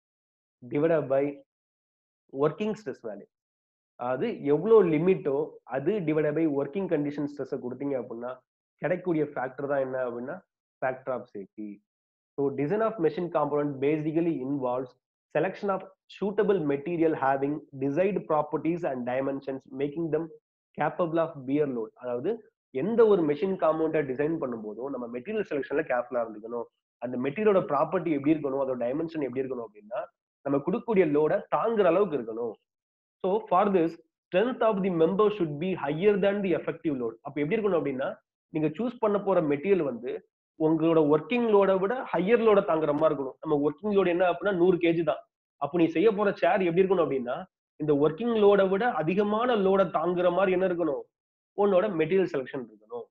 divided by working stress value. அது எவ்வளவு லிமிட்டோ அது divide by working condition stress கொடுத்தீங்க அப்படின்னா கிடைக்கக்கூடிய ஃபேக்டர் தான் என்ன அப்படின்னா factor of safety. So design of machine component basically involves selection of suitable material having desired properties and dimensions making them capable of bear load. அதாவது எந்த ஒரு machine காம்பவுண்டை design பண்ணும்போதும் நம்ம மெட்டீரியல் செலக்ஷன்ல கேர்ஃபுல்லா இருந்துக்கணும். அந்த மெட்டீரியலோட ப்ராப்பர்ட்டி எப்படி இருக்கணும், அதோட டைமென்ஷன் எப்படி இருக்கணும் அப்படின்னா நம்ம கொடுக்கக்கூடிய லோட தாங்குற அளவுக்கு இருக்கணும். So for this, strength of the member should be higher than the effective load. அப்ப எப்படி இருக்கணும் அப்படின்னா நீங்க சூஸ் பண்ண போற மெட்டீரியல் வந்து உங்களோட ஒர்க்கிங் லோட விட ஹையர் லோட தாங்குற மாதிரி இருக்கணும். நம்ம ஒர்க்கிங் லோடு என்ன அப்படின்னா 100 கேஜி தான். அப்ப நீ செய்ய போற சேர் எப்படி இருக்கணும் அப்படின்னா இந்த ஒர்க்கிங் லோட விட அதிகமான லோட தாங்குற மாதிரி என்ன இருக்கணும் உன்னோட மெட்டீரியல் செலக்ஷன் இருக்கணும்.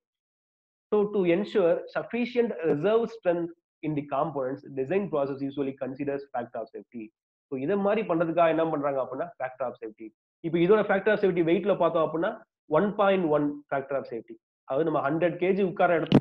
So to ensure sufficient reserve strength in the components, design process usually considers factor of safety. So இத மாதிரி பண்றதுக்காக என்ன பண்றாங்க அப்படின்னா factor of safety. இப்போ இதோட factor of safety வெயிட்ல பார்த்தோம் அப்படின்னா 1.1 factor of safety. அதாவது நம்ம 100 கேஜி உட்கார இடத்துல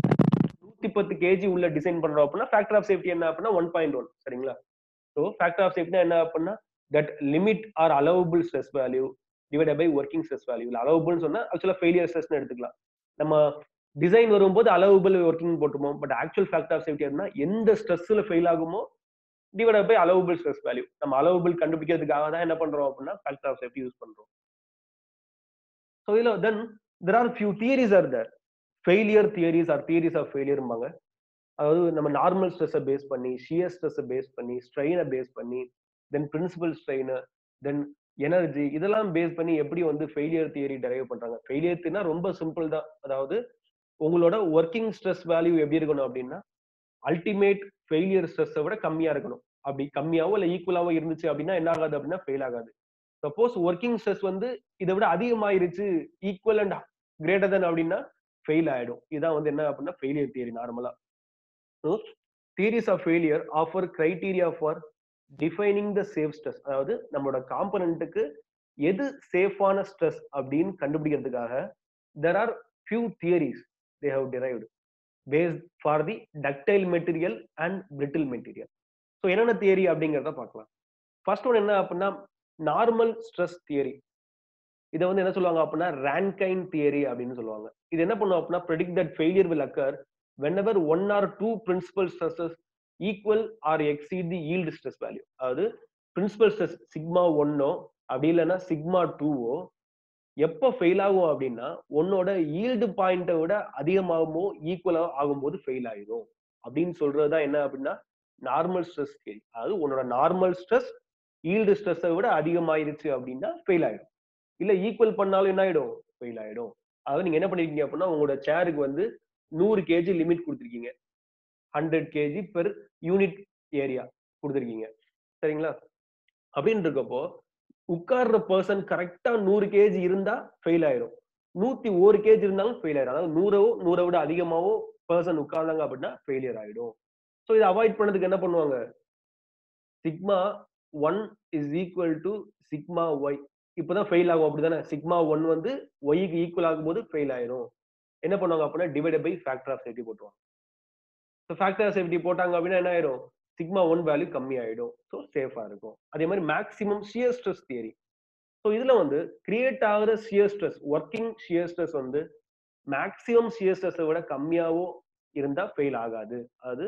110 கேஜி உள்ள டிசைன் பண்றோம் அப்படின்னா factor of safety என்ன அப்படின்னா 1.1. சரிங்களா? So factor of safety என்ன அப்படின்னா that limit or allowable stress value divided by working stress value. இல்ல allowable சொன்னா ஆக்சுவலா ஃபெயிலியர் ஸ்ட்ரெஸ்னு எடுத்துக்கலாம். நம்ம டிசைன் வரும்போது அலவுபிள் ஒர்க்கிங் போட்டுப்போம். But actual factor of safety அப்படின்னா எந்த ஸ்ட்ரெஸ்ல ஃபெயில் ஆகுமோ divide by allowable stress value. நம்ம அலவுபிள் கண்டுபிடிக்கிறதுக்காக தான் என்ன பண்றோம் அப்படின்னா ஃபேக்டர் ஆஃப் சேஃப்டி யூஸ் பண்றோம். ஸோ இதுல then there are few theories are there. Failure theories are theories of ஃபெயிலியர்பாங்க. அதாவது நம்ம நார்மல் ஸ்ட்ரெஸ்ஸை பேஸ் பண்ணி, ஷியர் ஸ்ட்ரெஸ்ஸை பேஸ் பண்ணி, ஸ்ட்ரெயினை பேஸ் பண்ணி, then principal strain, then energy, இதெல்லாம் பேஸ் பண்ணி எப்படி வந்து ஃபெயிலியர் தியரி டெரைவ் பண்றாங்க. ஃபெயிலியர் தியரினா ரொம்ப சிம்பிள் தான். அதாவது உங்களோட ஒர்க்கிங் ஸ்ட்ரெஸ் வேல்யூ எப்படி இருக்கணும் அப்படின்னா அல்டிமேட் ஃபெயிலியர் ஸ்ட்ரெஸ்ஸை விட கம்மியா இருக்கணும். அப்படி கம்மியாவோ இல்ல ஈக்குவலாவோ இருந்துச்சு அப்படின்னா என்ன ஆகாது அப்படின்னா ஃபெயில் ஆகாது. சப்போஸ் ஒர்க்கிங் ஸ்ட்ரெஸ் வந்து இதை விட அதிகமாயிருச்சு, ஈக்குவல் அண்ட் கிரேட்டர் தென் அப்படின்னா ஃபெயில் ஆயிடும். இதான் வந்து என்ன அப்படின்னா ஃபெயிலியர் தியரி நார்மலா. So theories of failure offer criteria for defining the safe stress. அதாவது நம்மளோட காம்பனண்ட்டுக்கு எது சேஃபான ஸ்ட்ரெஸ் அப்படின்னு கண்டுபிடிக்கிறதுக்காக there are few theories they have derived based for the ductile material and brittle material. So என்னென்ன தியரி அப்படிங்கிறத பார்க்கலாம். ஃபர்ஸ்ட் ஒன் என்ன அப்படின்னா நார்மல் ஸ்ட்ரெஸ் தியரி. இத வந்து என்ன சொல்லுவாங்க அப்படின்னா ரான்கைன் தியரி அப்படின்னு சொல்லுவாங்க. இது என்ன பண்ணும் அப்படின்னா predict that failure will occur whenever one or two principal stresses equal or exceed the yield stress value. அதாவது பிரின்சிபல் ஸ்ட்ரெஸ் சிக்மா 1ஓ அப்படி இல்லைன்னா சிக்மா 2ஓ எப்ப ஃபெயில் ஆகும் அப்படின்னா உன்னோட ஈல்டு பாயிண்ட்டை விட அதிகமாகுமோ ஈக்குவலா ஆகும்போது ஃபெயில் ஆயிடும் அப்படின்னு சொல்றதுதான் என்ன அப்படின்னா நார்மல் ஸ்ட்ரெஸ் தியரி. அதாவது உன்னோட நார்மல் ஸ்ட்ரெஸ் ஈல்டு ஸ்ட்ரெஸ்ஸை விட அதிகமாயிருச்சு அப்படின்னா ஃபெயில் ஆயிடும். இல்ல ஈக்குவல் பண்ணாலும் என்ன ஆயிடும்? ஃபெயில் ஆயிடும். அதாவது நீங்க என்ன பண்ணிருக்கீங்க அப்படின்னா உங்களோட சேருக்கு வந்து 100 கேஜி லிமிட் கொடுத்துருக்கீங்க. 100 கேஜி பெர் யூனிட் ஏரியா கொடுத்துருக்கீங்க. சரிங்களா? அப்படின்னு இருக்கப்போ உட்கார்ற பர்சன் கரெக்டா 100 கேஜி இருந்தா ஃபெயில் ஆயிரும். 101 கேஜி இருந்தாலும் ஃபெயில் ஆயிரும். அதாவது 100 விட அதிகமாவோ பர்சன் உட்கார்ந்தாங்க அப்படின்னா ஃபெயிலியர் ஆயிடும். சோ இதை அவாய்ட் பண்ணதுக்கு என்ன பண்ணுவாங்க? Sigma 1 is equal to sigma Y. இப்பதான் ஃபெயில் ஆகும் அப்படிதானே? சிக்மா 1 வந்து ஒய்க்கு ஈக்குவல் ஆகும்போது ஃபெயில் ஆயிரும். என்ன பண்ணுவாங்க அப்படின்னா divided by factor of safety போட்டுருவாங்க. ஸோ ஃபேக்டர் ஆஃப் சேஃப்டி போட்டாங்க அப்படின்னா என்ன ஆயிரும்? சிக்மா 1 வேல்யூ கம்மி ஆயிடும். ஸோ சேஃபா இருக்கும். அதே மாதிரி maximum shear stress theory. So இதுல வந்து கிரியேட் ஆகுற shear stress working shear stress வந்து மேக்ஸிமம் ஷியர் ஸ்ட்ரெஸ்ஸை விட கம்மியாவோ இருந்தா ஃபெயில் ஆகாது. அது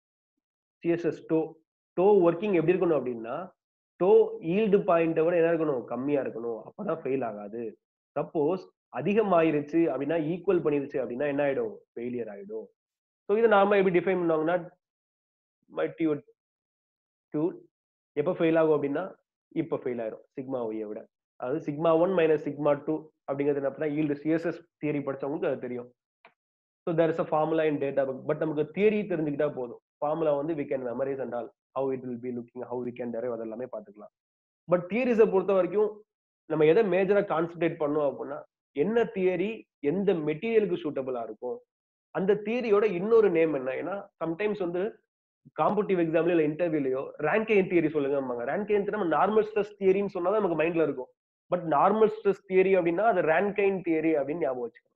சிஎஸ்எஸ் டோ ஒர்க்கிங் எப்படி இருக்கணும் அப்படின்னா டோ ஈல்டு பாயிண்ட்டை விட என்ன இருக்கணும்? கம்மியா இருக்கணும். அப்பதான் ஃபெயில் ஆகாது. சப்போஸ் அதிகமாயிருச்சு அப்படின்னா ஈக்குவல் பண்ணிருச்சு அப்படின்னா என்ன ஆயிடும்? ஃபெயிலியர் ஆயிடும். ஸோ இதை நாம எப்படி டிஃபைன் பண்ணுவாங்கன்னா மல்டியூட் டூல் எப்ப ஃபெயில் ஆகும் அப்படின்னா இப்ப ஃபெயில் ஆயிரும் சிக்மா ஒய்யை விட. அதாவது சிக்மா 1 மைனஸ் சிக்மா 2 அப்படிங்கிறது என்ன அப்படின்னா ஈல்டு சிஎஸ்எஸ் தியரி படிச்சவங்களுக்கு அது தெரியும். So there is a formula in data book. But நமக்கு தியரி தெரிஞ்சுக்கிட்டா போதும். ஃபார்முலா வந்து we can memorize and all how it will be looking how we can derive அதெல்லாமே பார்த்துக்கலாம். பட் தியரிஸை பொறுத்த வரைக்கும் நம்ம எதை மேஜரா கான்சென்ட்ரேட் பண்ணோம் அப்படின்னா என்ன தியரி எந்த மெட்டீரியலுக்கு சூட்டபிளா இருக்கும், அந்த தியரியோட இன்னொரு நேம் என்ன. ஏன்னா சம்டைம்ஸ் வந்து காம்படிட்டிவ் எக்ஸாம்லயோ இல்ல இன்டர்வியூலயோ ரேங்கைன் தியரி சொல்லுங்க. ரேங்கைன் நம்ம நார்மல் ஸ்ட்ரெஸ் தியரின்னு சொன்னாதான் நமக்கு மைண்ட்ல இருக்கும். பட் நார்மல் ஸ்ட்ரெஸ் தியரி அப்படின்னா அது ரேங்கைன் தியரி அப்படின்னு ஞாபகம் வச்சுக்கணும்.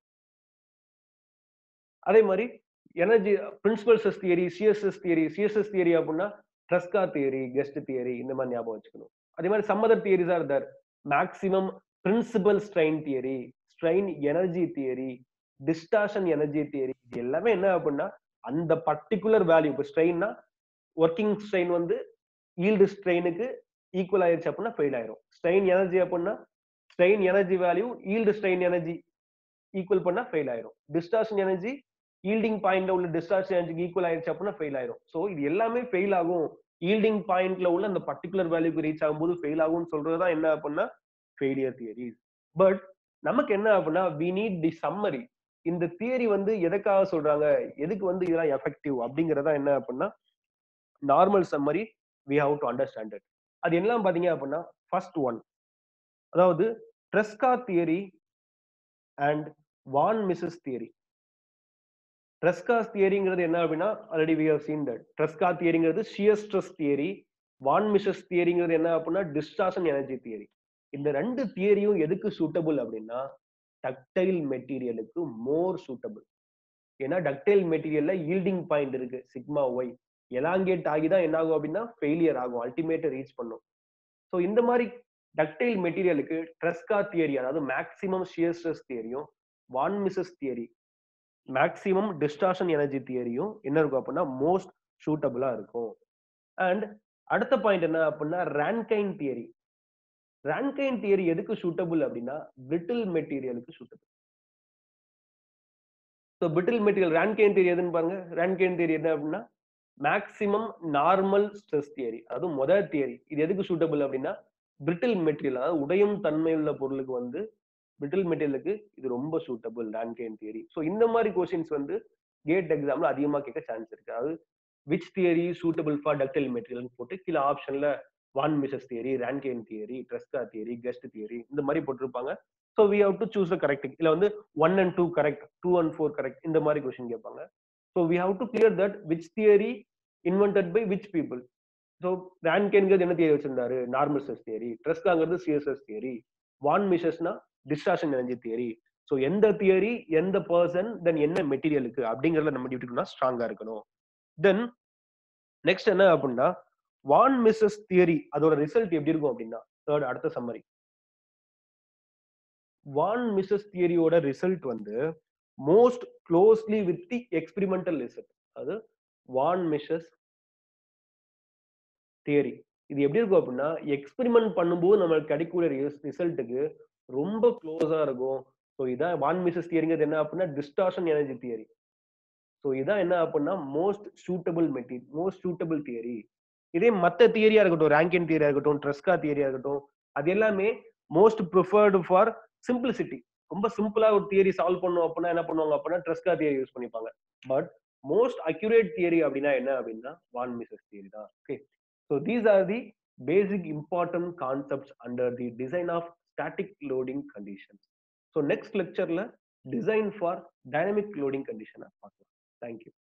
அதே மாதிரி energy principal stress theory, CSS theory அப்படின்னா ட்ரெஸ்கா தியரி, கெஸ்ட் தியரி இந்த மாதிரி ஞாபகம் வச்சுக்கணும். அதே மாதிரி some other theories are there. Maximum principal strain theory, strain energy theory, distortion energy theory. இது எல்லாமே என்ன அப்படின்னா அந்த பர்டிகுலர் வேல்யூ. இப்போ ஸ்ட்ரெயின்னா ஒர்க்கிங் ஸ்ட்ரெயின் வந்து ஈல்டு ஸ்ட்ரெயினுக்கு ஈக்குவல் ஆயிருச்சு அப்படின்னா ஃபெயில் ஆயிரும். ஸ்ட்ரெயின் எனர்ஜி அப்படின்னா strain energy value yield strain energy equal பண்ணா ஃபெயில் ஆயிரும். டிஸ்டார்ஷன் எனர்ஜி ஈல்டிங் பாயிண்ட்ல உள்ள டிஸ்டார்ஷன் எனர்ஜிக்கு ஈக்குவல் ஆயிருச்சு அப்படின்னா ஃபெயில் ஆயிரும். சோ இது எல்லாமே ஃபெயில் ஆகும். ஈல்டிங் பாயிண்ட்ல உள்ள அந்த பர்டிகுலர் வேல்யூக்கு ரீச் ஆகும்போது ஃபெயில் ஆகும்னு சொல்றதுதான் என்ன அப்படின்னா ஃபெயிலியர் தியரி. பட் நமக்கு என்ன அப்படின்னா வி நீட் தி சம்மரி. இந்த தியரி வந்து எதுக்காக சொல்றாங்க, எதுக்கு வந்து இதெல்லாம் எஃபெக்டிவ் அப்படிங்கறதா என்ன அப்படின்னா normal summary we have to understand it. அது எல்லாம் பாத்தீங்க அப்படின்னா ஃபர்ஸ்ட் ஒன், அதாவது Tresca theory and von Mises theory. Tresca's தியரிங்கிறது என்ன அப்படின்னா already we have seen that. Tresca தியரிங்கிறது shear stress theory. Von Mises தியரிங்கிறது என்ன அப்படின்னா டிஸ்டார்ஷன் எனர்ஜி தியரி. இந்த ரெண்டு தியரியும் எதுக்கு சூட்டபிள் அப்படின்னா டக்டைல் மெட்டீரியலுக்கு மோர் சூட்டபிள். ஏன்னா டக்டைல் மெட்டீரியல்ல ஈல்டிங் பாயிண்ட் இருக்கு சிக்மா ஒய். எலாங்கேட் ஆகிதான் என்ன ஆகும் அப்படின்னா ஃபெயிலியர் ஆகும், அல்டிமேட் ரீச் பண்ணும். ஸோ இந்த மாதிரி டக்டைல் மெட்டீரியலுக்கு ட்ரெஸ்கா தியரி அதாவது மேக்ஸிமம் ஷியர் ஸ்ட்ரெஸ் தியரியும் von Mises theory maximum distortion energy தியரியும் என்ன இருக்கும் அப்படின்னா மோஸ்ட் சூட்டபிளா இருக்கும். அண்ட் அடுத்த பாயிண்ட் என்ன அப்படின்னா ரான்கைன் தியரி. ரான்கைன் தியரி எதுக்கு சூட்டபிள் அப்படின்னா பிரிட்டில் மெட்டீரியலுக்கு suitable. So brittle material Rankine theory எதுன்னு பாருங்க. ரான்கைன் தியரி என்ன அப்படின்னா மேக்ஸிமம் நார்மல் ஸ்ட்ரெஸ் தியரி. அதாவது முதல் தியரி இது எதுக்கு சூட்டபிள் அப்படின்னா பிரிட்டில் மெட்டீரியல் அதாவது உடையும் தன்மை உள்ள பொருளுக்கு வந்து பிரிட்டில் மெட்டீரியலுக்கு இது ரொம்ப சூட்டபிள் ரான்கைன் தியரி. ஸோ இந்த மாதிரி கொஸ்டின்ஸ் வந்து கேட் எக்ஸாம்ல அதிகமா கேட்க சான்ஸ் இருக்கு. அதாவது which theory suitable for ductile material போட்டு கீழே ஆப்ஷன்ல von Mises theory, Rankine theory, Tresca theory, Guest theory இந்த மாதிரி போட்டிருப்பாங்க. So we have to choose the correct. இல்ல வந்து 1 and 2 கரெக்ட், 2 and 4 கரெக்ட் இந்த மாதிரி கொஸ்டின் கேட்பாங்க. So we have to clear that which theory invented by which people. So ரான்கைன்கிறது என்ன தியரி வச்சிருந்தாரு? Normal stress theory. ட்ரெஸ்காங்கிறது சிஎஸ்எஸ் தியரி. வான் மிசஸ்னா டிஸ்டார்ஷன் எனர்ஜி தியரி. சோ எந்த தியரி எந்த பர்சன் தென் என்ன மெட்டீரியலுக்கு அப்படிங்கறத நம்ம டியூட்டினா ஸ்ட்ராங்கா இருக்கணும். தென் நெக்ஸ்ட் என்ன அப்படின்னா வான் மிசஸ் தியரி அதோட ரிசல்ட் எப்படி இருக்கும் அப்படின்னா தேர்ட் அடுத்த சம்மரி. வான் மிசஸ் தியரியோட ரிசல்ட் வந்து most closely with the experimental result. அது வான் மிசஸ் தியரி. இது எப்படி இருக்கும் அப்படின்னா, எக்ஸ்பெரிமென்ட் பண்ணும்போது நம்மளுக்கு கிடைக்கக்கூடிய ரிசல்ட்டுக்கு ரொம்ப க்ளோஸா இருக்கும். ஸோ இதான் வான் மிசஸ் தியரிங்கிறது என்ன அப்படின்னா, டிஸ்டார்ஷன் எனர்ஜி தியரி. ஸோ இதான் என்ன அப்படின்னா, மோஸ்ட் சூட்டபிள் தியரி. இதே மத்த தியரியா இருக்கட்டும், ராங்கின் தியரியா இருக்கட்டும், ட்ரெஸ்கா தியரியா இருக்கட்டும், அது எல்லாமே மோஸ்ட் ப்ரிஃபர்டு ஃபார் சிம்பிளிசிட்டி. ரொம்ப சிம்பிளா ஒரு தியரி சால்வ் பண்ணணும் அப்படின்னா என்ன பண்ணுவாங்க அப்படின்னா, ட்ரெஸ்கா தியரி யூஸ் பண்ணிப்பாங்க. பட் மோஸ்ட் அக்யூரேட் தியரி அப்படின்னா என்ன அப்படின்னா, வான் மிசஸ் தியரி தான். Okay. So these are the basic important concepts under the design of static loading conditions. So next லெக்சர்ல டிசைன் ஃபார் டைனமிக் லோடிங் கண்டிஷனை பார்க்கலாம். Thank you.